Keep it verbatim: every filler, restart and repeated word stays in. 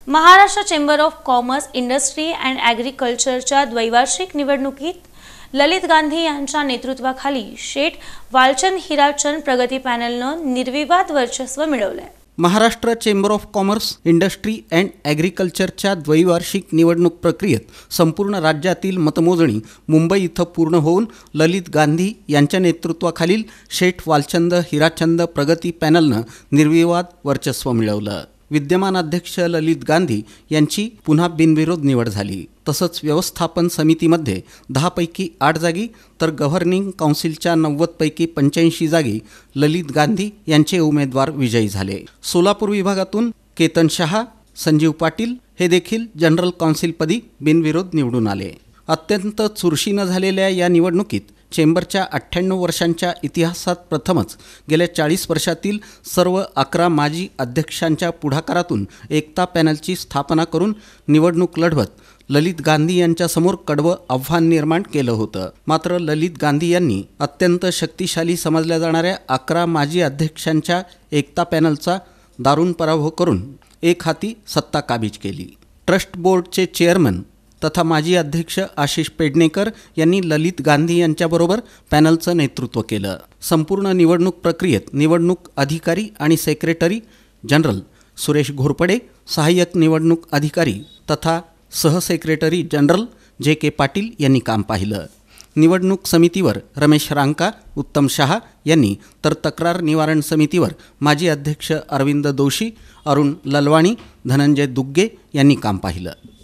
Maharashtra chamber of commerce, industry and ॲग्रिकल्चरच्या द्वैवार्षिक निवडणुकीत ललित गांधी यांच्या नेतृत्वाखाली शेठ वालचंद हिराचंद प्रगती पॅनलनं निर्विवाद वर्चस्व मिळवलंय। Maharashtra chamber of commerce, industry and ॲग्रिकल्चरच्या द्वैवार्षिक निवडणूक प्रक्रियेत संपूर्ण राज्यातील मतमोजणी मुंबई इथं पूर्ण होऊन ललित गांधी यांच्या नेतृत्वाखालील शेठ वालचंद हिराचंद प्रगती पॅनलनं निर्विवाद वर्चस्व मिळवलं। विद्यमान अध्यक्ष ललित गांधी यांची पुन्हा बिनविरोध निवड झाली। तसंच व्यवस्थापन समितीमध्ये दहा पैकी आठ जागी तर गव्हर्निंग काउन्सिलच्या नव्वद पैकी पंच्याऐंशी जागी ललित गांधी यांचे उमेदवार विजयी झाले। सोलापूर विभागातून केतन शहा, संजीव पाटील हे देखील जनरल काउन्सिलपदी बिनविरोध निवडून आले। अत्यंत चुरशीनं झालेल्या या निवडणुकीत चेंबरच्या अठ्ठ्याण्णव वर्षांच्या इतिहासात प्रथमच गेल्या चाळीस वर्षातील सर्व अकरा माजी अध्यक्षांच्या पुढाकारातून एकता पॅनलची स्थापना करून निवडणूक लढवत ललित गांधी यांच्यासमोर कडवं आव्हान निर्माण केलं होतं। मात्र ललित गांधी यांनी अत्यंत शक्तिशाली समजल्या जाणाऱ्या अकरा माजी अध्यक्षांच्या एकता पॅनलचा दारुण पराभव करून एक हाती सत्ता काबीज केली। ट्रस्ट बोर्डचे चेअरमन तथा माजी अध्यक्ष आशिष पेडणेकर यांनी ललित गांधी यांच्याबरोबर पॅनलचं नेतृत्व केलं। संपूर्ण निवडणूक प्रक्रियेत निवडणूक अधिकारी आणि सेक्रेटरी जनरल सुरेश घोरपडे, सहाय्यक निवडणूक अधिकारी तथा सहसेक्रेटरी जनरल जे के पाटील यांनी काम पाहिलं। निवडणूक समितीवर रमेश रांका, उत्तम शहा यांनी तर तक्रार निवारण समितीवर माजी अध्यक्ष अरविंद दोशी, अरुण ललवाणी, धनंजय दुग्गे यांनी काम पाहिलं।